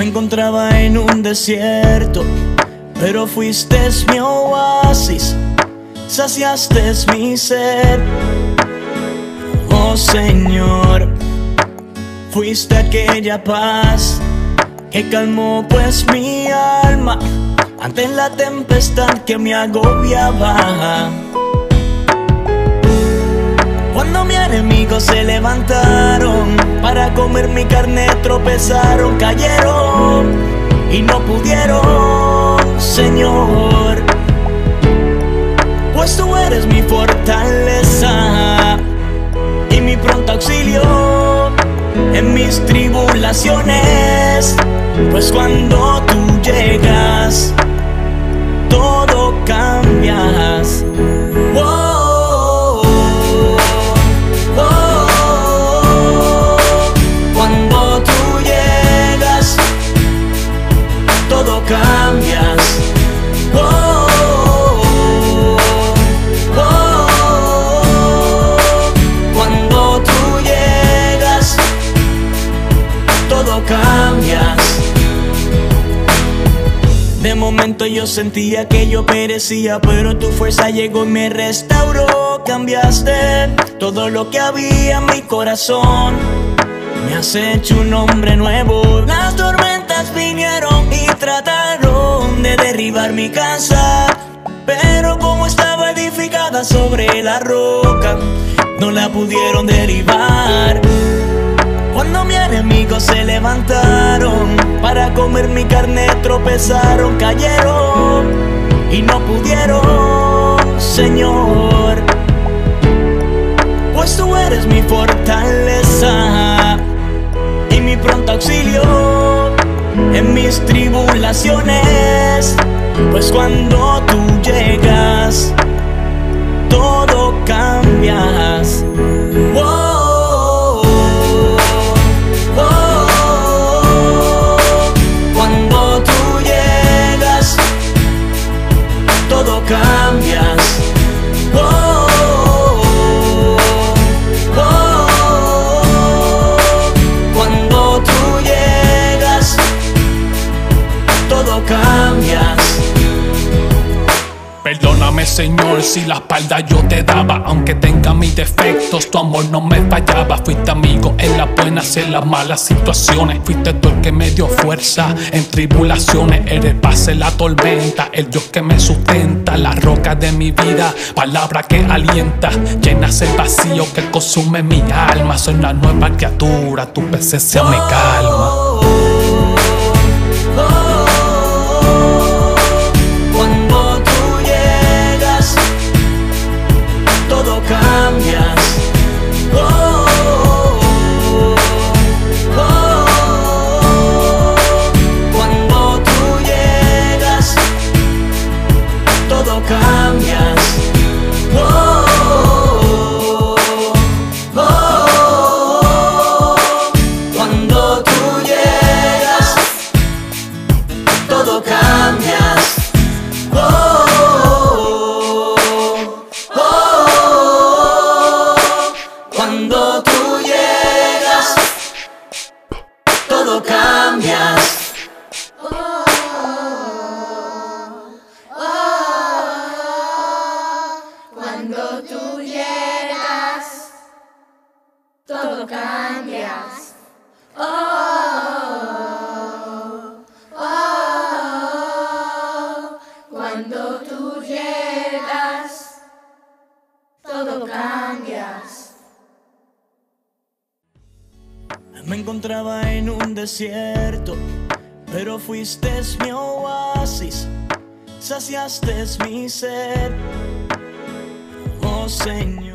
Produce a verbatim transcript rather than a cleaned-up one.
encontraba en un desierto, pero fuiste mi oasis, saciaste mi sed. Oh Señor, fuiste aquella paz que calmó pues mi alma ante la tempestad que me agobiaba. Cuando mis enemigos se levantaron para comer mi carne, tropezaron, cayeron y no pudieron, Señor, pues tú eres mi fortaleza y mi pronto auxilio en mis tribulaciones, pues cuando tú llegas todo cambias. Oh, oh, oh, cuando tú llegas todo cambias. Oh, oh, oh, cuando tú llegas todo cambias. De momento yo sentía que yo perecía, pero tu fuerza llegó y me restauró. Cambiaste todo lo que había en mi corazón, me has hecho un hombre nuevo. Las tormentas vinieron y trataron de derribar mi casa, pero como estaba edificada sobre la roca, no la pudieron derribar. Cuando mis enemigos se levantaron para comer mi carne, tropezaron, cayeron y no pudieron, Señor, pues tú eres mi fortaleza y mi pronto auxilio en mis tribulaciones, pues cuando tú llegas todo cambias. Oh, todo cambias. Oh, oh, oh, cuando tú llegas todo cambias. Perdóname, Señor, si la espalda yo te daba, aunque tenga mis defectos, tu amor no me fallaba. Fuiste amigo en las buenas y en las malas situaciones. Fuiste tú el que me dio fuerza en tribulaciones. Eres paz en la tormenta, el Dios que me sustenta, la roca de mi vida, palabra que alienta. Llenas el vacío que consume mi alma. Soy una nueva criatura, tu presencia me calma. Todo cambias. Oh, oh, oh, cuando tú llegas todo cambias. Oh, oh, cuando tú llegas todo cambias. Oh, cuando tú llegas, todo cambias. Oh, oh, cuando tú llegas, todo cambias. Oh, oh, cuando tú llegas, todo cambias. Me encontraba en un desierto, pero fuiste mi oasis, saciaste mi sed. Oh Señor.